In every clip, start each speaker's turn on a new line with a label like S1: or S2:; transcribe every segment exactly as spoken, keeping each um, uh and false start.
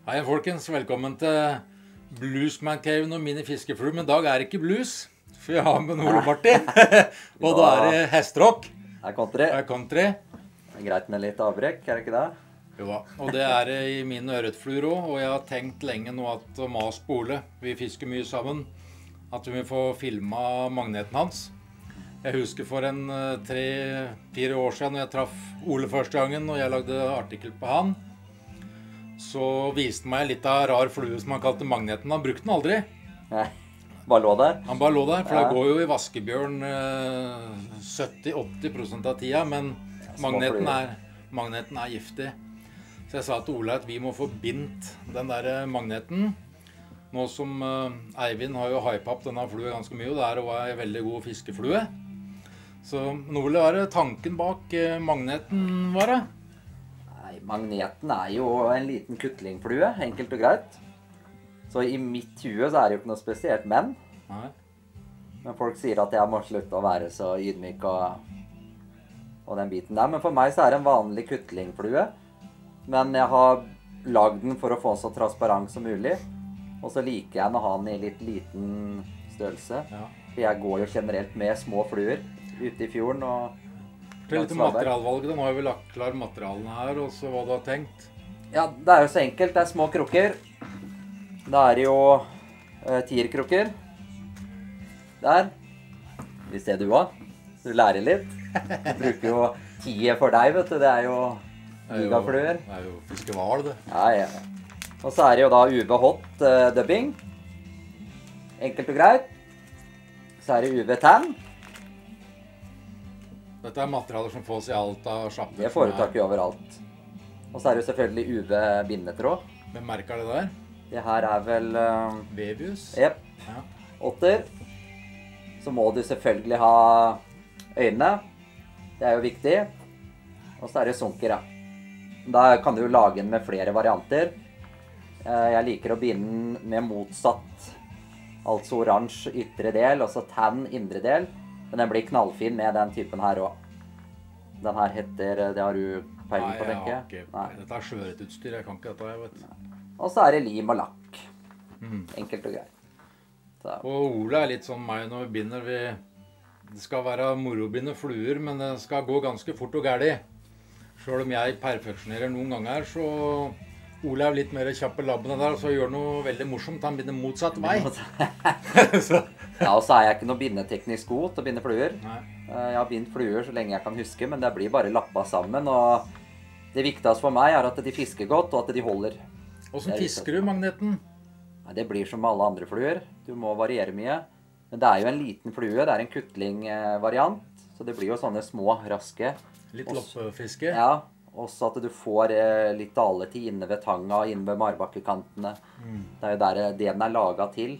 S1: Hei folkens, velkommen til Bluesman Cave og mini fiskeflue. Men i dag er det ikke blues, for jeg har med Ole Martin. Og da er det hestrock.
S2: Det er country.
S1: Det er country.
S2: Det er greit med litt avbrekk, er det ikke det?
S1: Jo, og det er det i mine ørretfluer også. Og jeg har tenkt lenge nå at Mas på Ole, vi fisker mye sammen, at vi får filma magneten hans. Jeg husker for en tre-fire år siden når jeg traff Ole første gangen, og jeg lagde artikkel på han. Så viste meg litt av rar flue som han kalte magneten. Han brukte den aldri.
S2: Nei, bare lå der.
S1: Han bare lå der, for
S2: Ja.
S1: det går jo i vaskebjørn eh, sytti til åtti prosent av tida, men
S2: små
S1: magneten
S2: fluer.
S1: er, magneten er giftig. Så jeg sa til Ole at vi må få bindt den der eh, magneten. Nå som eh, Eivind har jo hypet opp denne flue ganske mye, og det er jo en veldig god fiskeflue. Så Ole, hva er det tanken bak eh, magneten var det?
S2: Nei, magneten er jo en liten kuttlingflue, enkelt og greit. Så i mitt hue så er det jo ikke noe spesielt, men
S1: Nei.
S2: Men folk sier at jeg må slutte å være så ydmyk og, og den biten der. Men for meg så er det en vanlig kuttlingflue. Men jeg har lagd den for å få den så transparent som mulig. Og så liker jeg å ha den i litt liten størrelse.
S1: Ja.
S2: For jeg går jo generelt med små fluer ute i fjorden. og
S1: Det er litt materialvalget. Nå har vi lagt klar materialene her, og så hva du har tenkt.
S2: Ja, det er jo så enkelt. Det er små krukker. Da er det jo uh, tierkrukker. Der. Vi ser du også. Du lærer litt. Du bruker jo tier for deg, vet du. Det er jo gigafluer.
S1: Det er jo fiskeval, det.
S2: Ja, ja. Og så er det jo da U V hot uh, dubbing. Enkelt og greit. Så er det U V tan.
S1: Dette er materialer som fås i alt av sjapper.
S2: Det får du tak i overalt. Og så er det jo selvfølgelig U V bindetråd.
S1: Hvem merker det der?
S2: Det her er vel... Uh,
S1: Vevius?
S2: Jepp.
S1: Ja.
S2: Åtter. Så må du selvfølgelig ha øynene. Det er jo viktig. Og så er det sunker, ja. Da kan du jo lage den med flere varianter. Uh, jeg liker å binde den med motsatt. Altså oransje ytre del, og så tan indre del. Men den blir knallfin med den typen her også. Den her heter, det har du peiling på, tenker jeg?
S1: Nei, jeg har ikke. Dette er sjøørretutstyr, jeg kan ikke dette, jeg vet.
S2: Og så er det lim og lakk.
S1: Mm.
S2: Enkelt og greit. Så.
S1: Og Ole er litt sånn meg når vi binder. Vi, det skal være moro å binde fluer, men det skal gå ganske fort og gærlig. Selv om jeg perfeksjonerer noen ganger, så Ole er litt mer kjapp i labbene der, og så gjør noe veldig morsomt. Han binder motsatt vei. Så.
S2: Ja, og så er jeg ikke noe bindeteknisk god til å binde fluer.
S1: Nei.
S2: Jeg har bindt fluer så lenge jeg kan huske, men det blir bare lappa sammen. Og det viktigste for meg er at de fisker godt, og at de holder.
S1: Hvordan fisker du magneten?
S2: Nei, det blir som alle andre fluer. Du må variere mye. Men det er jo en liten flue, det er en kuttlingvariant. Så det blir jo sånne små, raske.
S1: Litt loppefiske?
S2: Ja, også at du får litt daletid inne ved tanga, inne ved marbakkekantene. Mm. Det er jo der det den er laget til.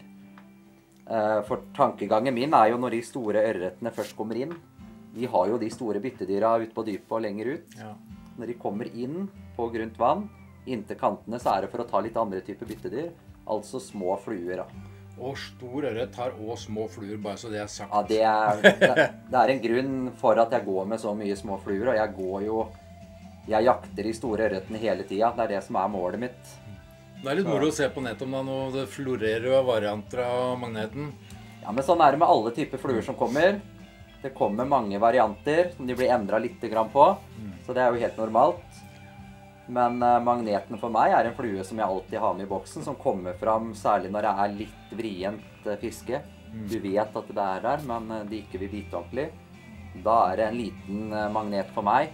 S2: For tankegangen min er jo når de store ørretene først kommer inn. De har jo de store byttedyra ut på dypet og lenger ut.
S1: Ja.
S2: Når de kommer inn på grunt vann, inntil kantene, så er det for å ta litt andre typer byttedyr. Altså små fluer. Da.
S1: Og stor ørret har også små fluer, bare så det er sagt.
S2: Ja, det er, det, det er en grunn for at jeg går med så mye små fluer, og jeg går jo, jeg jakter de store ørretene hele tiden. Det er det som er målet mitt.
S1: Det er litt moro å se på nettet om det, nå, det florerer jo varianter av magneten.
S2: Ja, men sånn er det med alle typer fluer som kommer. Det kommer mange varianter som de blir endret litt grann på, så det er jo helt normalt. Men uh, magneten for meg er en flue som jeg alltid har med i boksen, som kommer fram særlig når det er litt vrient uh, fiske. Du vet at det er der, men uh, de ikke vil bite ordentlig. Da er det en liten uh, magnet for meg.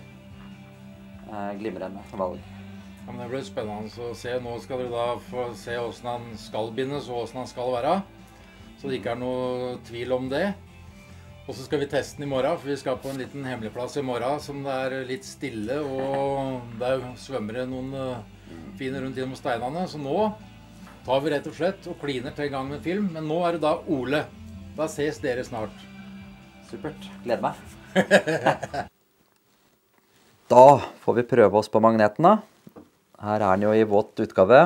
S2: Uh, glimrende valg.
S1: Ja, men det blir spennende å se. Nå skal dere da få se hvordan han skal bindes og hvordan han skal være. Så det ikke er noe tvil om det. Og så skal vi teste den i morgen, for vi skal på en liten hemmelig plass i morgen som det er litt stille, og der svømmer det noen fine rundt gjennom steinene. Så nå tar vi rett og slett og kliner til en gang med film, men nå er det da Ole. Da ses dere snart.
S2: Supert. Gleder meg. Da får vi prøve oss på magneten da. Her er den jo i våt utgave.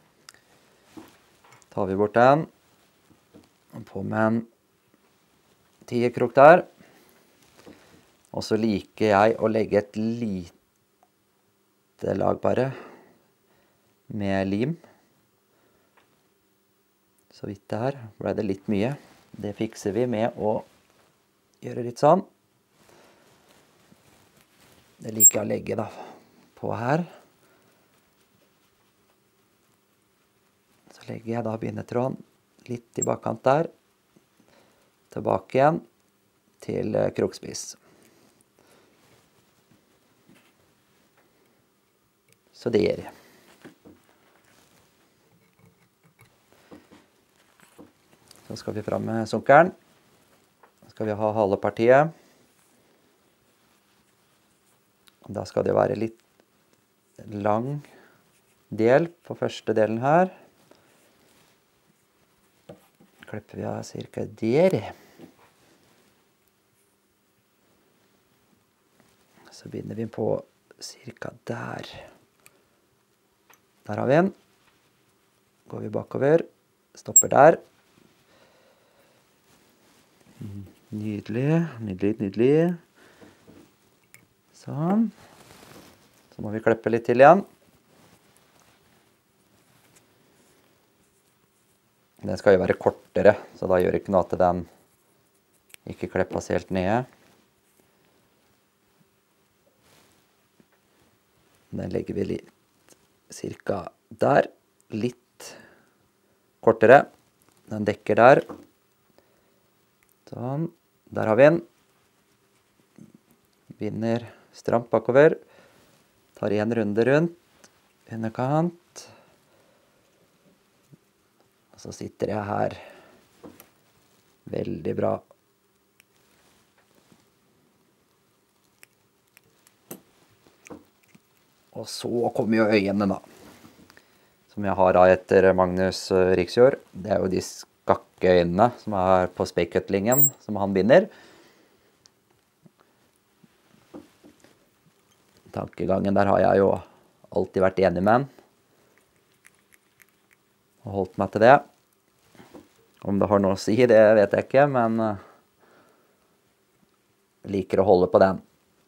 S2: Tar vi bort den. På med en tierkrok der. Og så liker jeg å legge et lite lag bare med lim Så vidt der ble det litt mye. Det fikser vi med å gjøre litt sånn. Det liker jeg å legge da på her. Så legger jeg da bindetråden litt i bakkant der. Tilbake igjen til krokspiss. Så det gjør jeg. Så skal vi fram med sunkeren. Så skal vi ha halepartiet. Da skal det være litt lang del på første delen her. Klipper vi av cirka der. Så binder vi på cirka der. Der har vi den. Går vi bakover. Stopper der. Nydelig, nydelig, nydelig. Sånn. Så må vi klippe litt til igjen. Den skal jo være kortere, så da gjør det ikke noe at den ikke klippes helt nede. Den legger vi litt cirka der. Litt kortere. Den dekker der. Sånn. Der har vi den. Binder stramt bakover. Tar en runde rundt. Underkant. Og så sitter jeg her. Veldig bra. Og så kommer jo øynene da. Som jeg har da etter Magnus Riksjord. Det er jo de skakke øynene som er på speikutlingen som han binder. Tankegangen der har jeg jo alltid vært enig med han. Og holdt meg til det. Om det har noe å si, det vet jeg ikke, men liker å holde på den.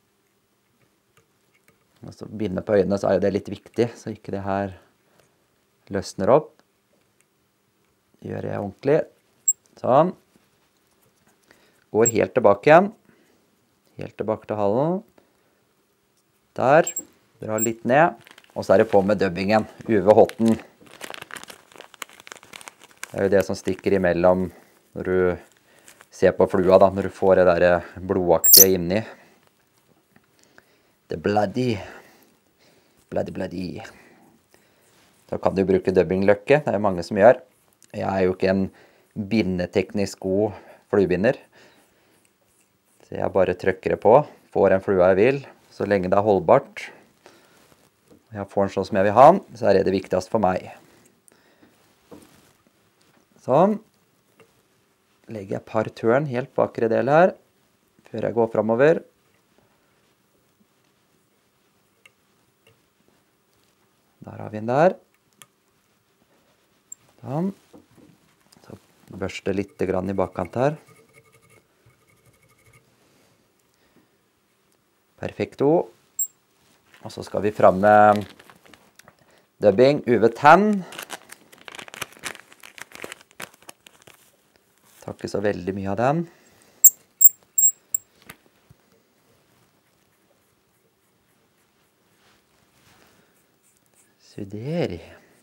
S2: Og så binde på øynene, så er jo det litt viktig, så ikke det her løsner opp. Det gjør jeg ordentlig. Sånn. Går helt tilbake igjen. Helt tilbake til halen. Der. Drar litt ned. Og så er det på med dubbingen. U V-hotten. Det er jo det som stikker imellom når du ser på flua da, når du får det der blodaktige inni. Det bloody. Bloody, bloody. Da kan du bruke dubbingløkke. Det er mange som gjør. Jeg er jo ikke en bindeteknisk god fluebinder. Så jeg bare trykker det på. Får en flua jeg vil, så lenge det er holdbart. Jeg får den sånn som jeg vil ha den, så er det det viktigste for meg. Sånn. Legger jeg et par tørn helt bakre del her, før jeg går fremover. Der har vi den der. Sånn. Så børste litt grann i bakkant her. Perfekto. Og så skal vi fram med dubbing U V-tenn. Tar ikke så veldig mye av den. Så der.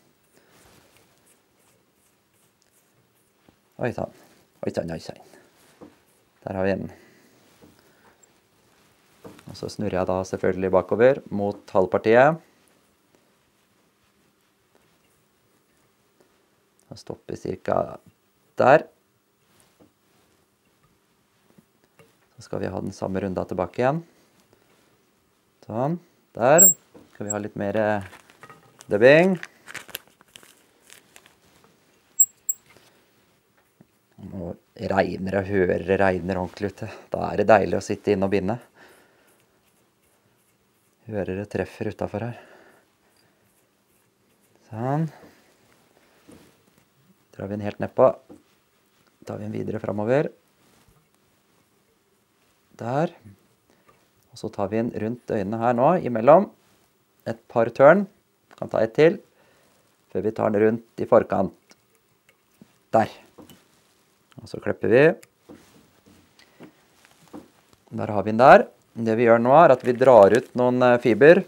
S2: Oi sann, oi sann, oi sann. Der har vi den. Og så snurrer jeg da selvfølgelig bakover mot halvpartiet. Og stopper cirka der. Så skal vi ha den samme runda tilbake igjen. Sånn, der. Skal vi ha litt mer dubbing. Nå regner og hører det regner ordentlig ute. Da er det deilig å sitte inne og binde. Hører det treffer utenfor her. Sånn. Drar vi den helt nedpå. Tar vi den videre fremover. Der. Og så tar vi den rundt øynene her nå, imellom. Et par tørn. Kan ta et til. Før vi tar den rundt i forkant. Der. Og så klipper vi. Der har vi den der. Det vi gjør nå er at vi drar ut noen fiber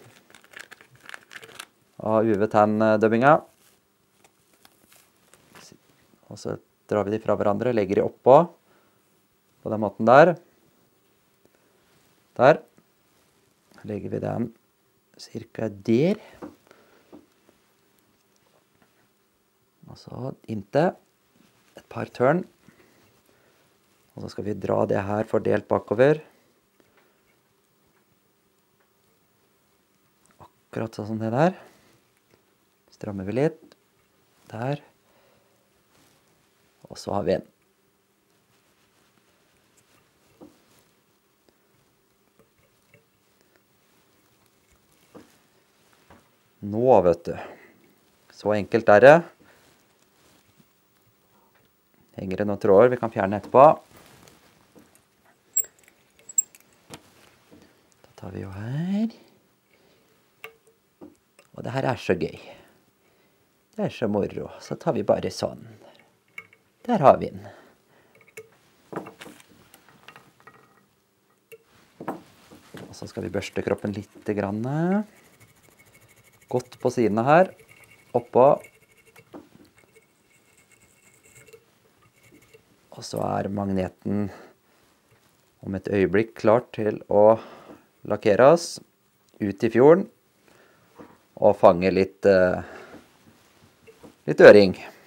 S2: av U V-tan-dubbinga. Og så drar vi de fra hverandre, legger de oppå, på den måten der. Der. Legger vi den cirka der. Og så inntil et par tørn. Og så skal vi dra det her fordelt bakover. Akkurat sånn som det der. Strammer vi litt. Der. Og så har vi en. Nå, vet du. Så enkelt er det. Henger det noen tråder, vi kan fjerne etterpå. Da tar vi jo her. Og det her er så gøy. Det er så moro. Så tar vi bare sånn. Der har vi den. Og så skal vi børste kroppen litt grann. Godt på sidene her. Oppå. Og så er magneten om et øyeblikk klart til å lakkeres ut i fjorden og fange litt, litt øring.